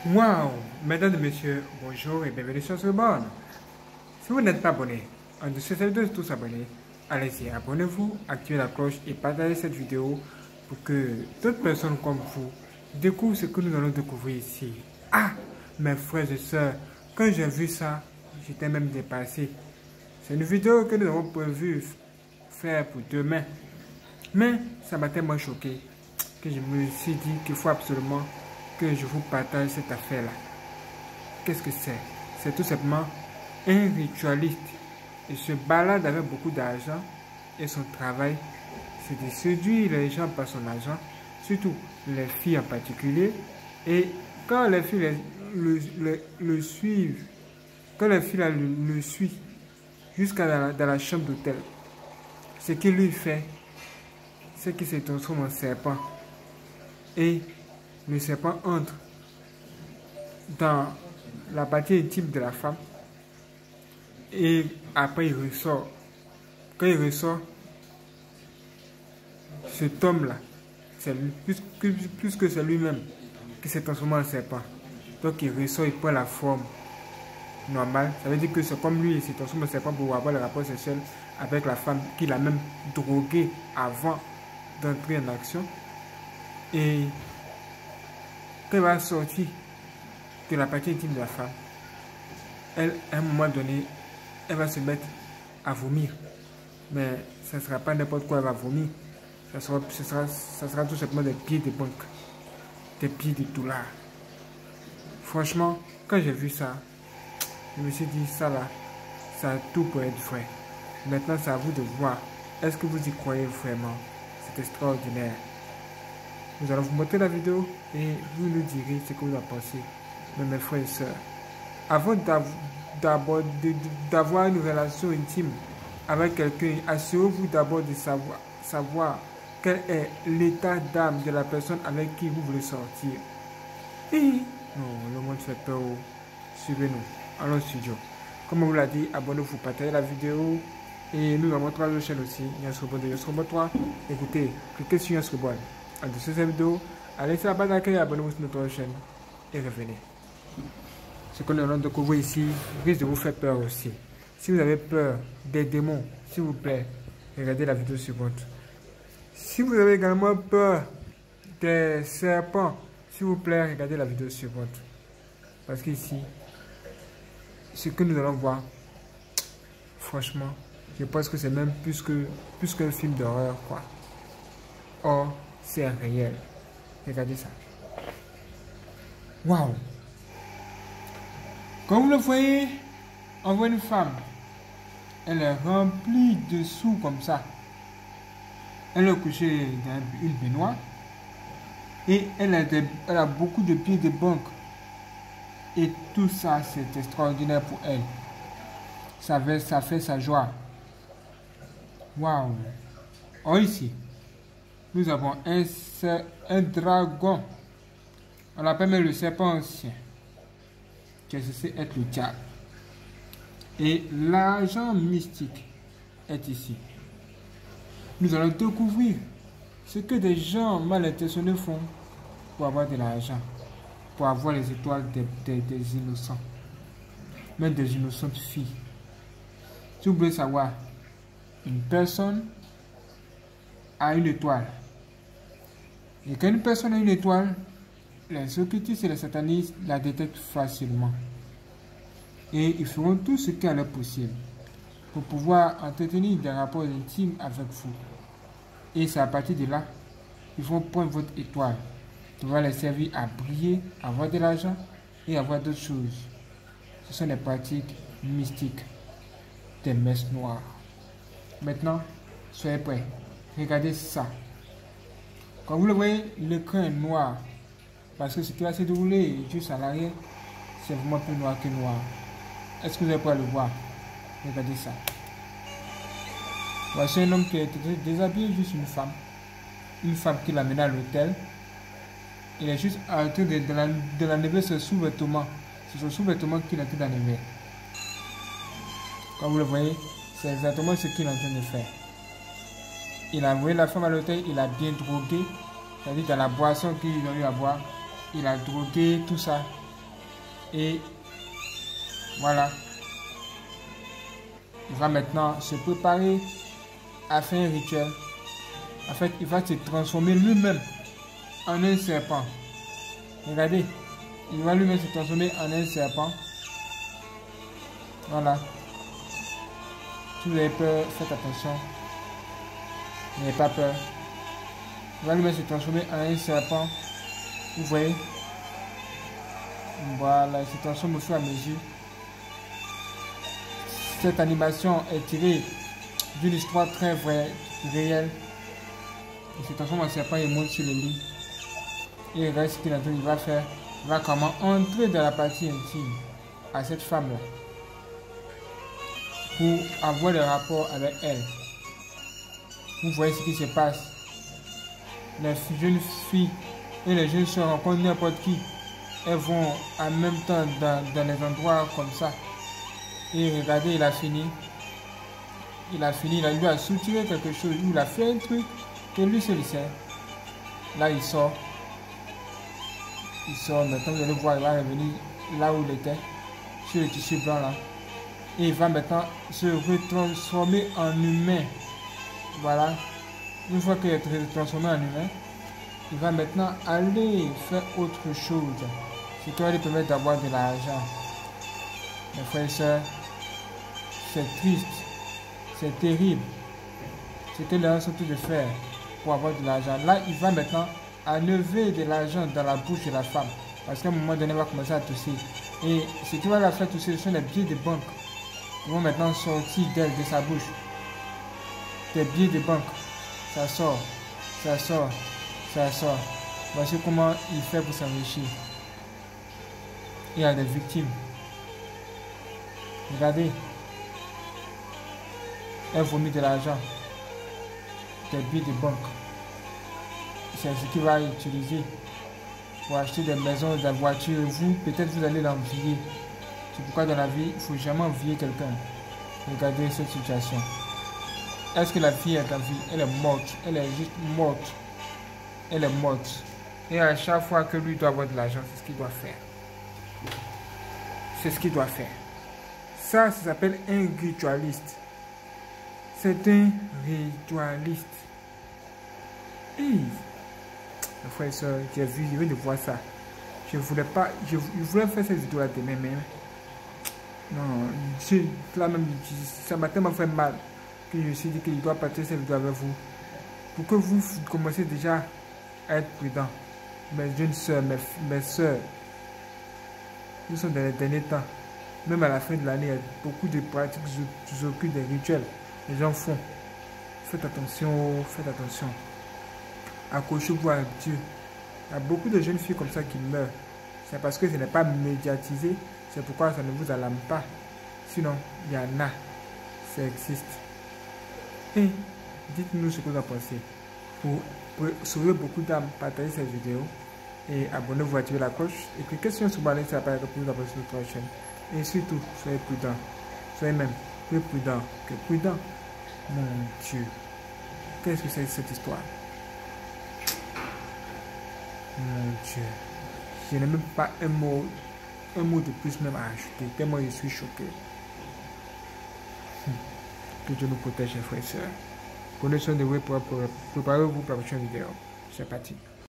Waouh! Mesdames et messieurs, bonjour et bienvenue sur ce board. Si vous n'êtes pas abonné, en dessous de cette vidéo, tous abonnés, allez-y, abonnez-vous, activez la cloche et partagez cette vidéo pour que d'autres personnes comme vous découvrent ce que nous allons découvrir ici. Ah! Mes frères et sœurs, quand j'ai vu ça, j'étais même dépassé. C'est une vidéo que nous avons prévu faire pour demain. Mais ça m'a tellement choqué que je me suis dit qu'il faut absolument que je vous partage cette affaire-là. Qu'est-ce que c'est? C'est tout simplement un ritualiste. Il se balade avec beaucoup d'argent et son travail, c'est de séduire les gens par son argent, surtout les filles en particulier. Et quand les filles le suivent, quand les filles le suivent jusqu'à dans la chambre d'hôtel, ce qu'il lui fait, c'est qu'il se transforme en serpent. Et le serpent entre dans la partie intime de la femme et après il ressort. Quand il ressort, cet homme-là, c'est plus que c'est lui-même qui s'est transformé en serpent. Donc il ressort, il prend la forme normale. Ça veut dire que c'est comme lui, il s'est transformé en serpent pour avoir le rapport sexuel avec la femme qu'il a même droguée avant d'entrer en action. Et quand il va sortir de la partie intime de la femme, elle, à un moment donné, elle va se mettre à vomir. Mais ça ne sera pas n'importe quoi, elle va vomir. Ça sera tout simplement des pieds de banque, des pieds de dollars. Franchement, quand j'ai vu ça, je me suis dit, ça là, ça a tout pour être vrai. Maintenant, c'est à vous de voir. Est-ce que vous y croyez vraiment? C'est extraordinaire. Nous allons vous montrer la vidéo et vous nous direz ce que vous en pensez. Mais mes frères et sœurs, avant d'avoir une relation intime avec quelqu'un, assurez-vous d'abord de savoir quel est l'état d'âme de la personne avec qui vous voulez sortir. Et non, le monde fait peur. Suivez-nous. Allons au studio. Comme on vous l'a dit, abonnez-vous, partagez la vidéo. Et nous avons trois autres chaînes aussi. Yasrobo 2, Yasrobo 3. Écoutez, cliquez sur Yasrobo. En dessous de cette vidéo, allez sur la barre d'accueil, abonnez-vous sur notre chaîne et revenez. Ce que nous allons découvrir ici risque de vous faire peur aussi. Si vous avez peur des démons, s'il vous plaît, regardez la vidéo suivante. Si vous avez également peur des serpents, s'il vous plaît, regardez la vidéo suivante. Parce qu'ici, ce que nous allons voir, franchement, je pense que c'est même plus qu'un film d'horreur, quoi. Or, c'est réel. Regardez ça. Waouh! Comme vous le voyez, on voit une femme. Elle est remplie de sous comme ça. Elle est couchée dans une baignoire. Et elle a beaucoup de pieds de banque. Et tout ça, c'est extraordinaire pour elle. Ça fait sa joie. Waouh! Or ici, nous avons un dragon. On l'appelle même le serpent ancien, qui est censé être le diable. Et l'argent mystique est ici. Nous allons découvrir ce que des gens mal intentionnés font pour avoir de l'argent, pour avoir les étoiles des innocents, même des innocentes filles. Si vous voulez savoir, une personne a une étoile. Et quand une personne a une étoile, les occultistes et les satanistes la détectent facilement. Et ils feront tout ce qui est possible pour pouvoir entretenir des rapports intimes avec vous. Et c'est à partir de là, ils vont prendre votre étoile, qui va les servir à briller, à avoir de l'argent et à avoir d'autres choses. Ce sont des pratiques mystiques, des messes noires. Maintenant, soyez prêts. Regardez ça. Comme vous le voyez, l'écran est noir. Parce que ce qui va se dérouler juste à l'arrière, c'est vraiment plus noir que noir. Est-ce que vous êtes prêts à le voir? Regardez ça. Voici un homme qui a été déshabillé, juste une femme. Une femme qui l'a mené à l'hôtel. Il est juste en train de l'enlever ce sous-vêtement. C'est son sous-vêtement qu'il est en train d'enlever. Comme vous le voyez, c'est exactement ce qu'il est en train de faire. Il a envoyé la femme à l'hôtel, il a bien drogué. C'est-à-dire dans la boisson qu'il a eu à boire. Il a drogué tout ça. Et voilà. Il va maintenant se préparer à faire un rituel. En fait, il va se transformer lui-même en un serpent. Regardez, il va lui-même se transformer en un serpent. Voilà. Si vous avez peur, faites attention. N'ayez pas peur. Il va lui-même se transformer en un serpent. Vous voyez? Voilà, il se transforme au fur et à mesure. Cette animation est tirée d'une histoire très vraie, réelle. Il se transforme en serpent et monte sur le lit. Et regarde ce qu'il va faire. Il va comment entrer dans la partie intime à cette femme-là pour avoir des rapports avec elle. Vous voyez ce qui se passe. Les jeunes filles et les jeunes sœurs rencontrent n'importe qui. Elles vont en même temps dans les endroits comme ça. Et regardez, il a fini. Il lui a soutiré quelque chose. Il a fait un truc que lui seul sait. Là, il sort. Maintenant, vous allez voir, il va revenir là où il était, sur le tissu blanc là. Et il va maintenant se retransformer en humain. Voilà. Une fois qu'il est transformé en humain, il va maintenant aller faire autre chose. Ce qui va lui permettre d'avoir de l'argent. Mes frères et sœurs, c'est triste, c'est terrible. Ce que les gens sont tous de faire pour avoir de l'argent. Là, il va maintenant enlever de l'argent dans la bouche de la femme. Parce qu'à un moment donné, elle va commencer à tousser. Et ce qui va la faire tousser, ce sont les billets de banque. Ils vont maintenant sortir d'elle, de sa bouche. Des billets de banque. Ça sort, ça sort, ça sort. Voici comment il fait pour s'enrichir. Il y a des victimes. Regardez. Elle vomit de l'argent. Des billets de banque. C'est ce qu'il va utiliser pour acheter des maisons, des voitures. Vous, peut-être vous allez l'envier. C'est pourquoi dans la vie, il ne faut jamais envier quelqu'un. Regardez cette situation. Est-ce que la fille est en vie? Elle est morte. Elle est juste morte. Elle est morte. Et à chaque fois que lui doit avoir de l'argent, c'est ce qu'il doit faire. C'est ce qu'il doit faire. Ça s'appelle un ritualiste. C'est un ritualiste. Mes frères et soeurs, j'ai vu, je viens de voir ça. Je voulais pas, je voulais faire cette vidéo là demain, mais non, là même, ça m'a tellement fait mal que je me suis dit qu'il doit partager cette vidéo avec vous. Pour que vous commenciez déjà à être prudents. Mes jeunes soeurs, mes soeurs, nous sommes dans les derniers temps. Même à la fin de l'année, il y a beaucoup de pratiques occultes, des rituels. Les gens font. Faites attention, faites attention. Accrochez-vous à Dieu. Il y a beaucoup de jeunes filles comme ça qui meurent. C'est parce que ce n'est pas médiatisé. C'est pourquoi ça ne vous alarme pas. Sinon, il y en a. Ça existe. Et dites-nous ce que vous en pensez. Pour sauver beaucoup d'âmes, partagez cette vidéo. Et abonnez-vous, activez la cloche. Et cliquez sur ce bouton ça apparaît pour vous abonner sur notre chaîne. Et surtout, soyez prudents. Soyez même plus prudents que prudents. Mon Dieu. Qu'est-ce que c'est cette histoire? Mon Dieu. Je n'ai même pas un mot de plus même à ajouter. Tellement je suis choqué. Que Dieu nous protège, frères et sœurs. Prenez soin de vous pour préparer-vous pour la prochaine vidéo. C'est parti.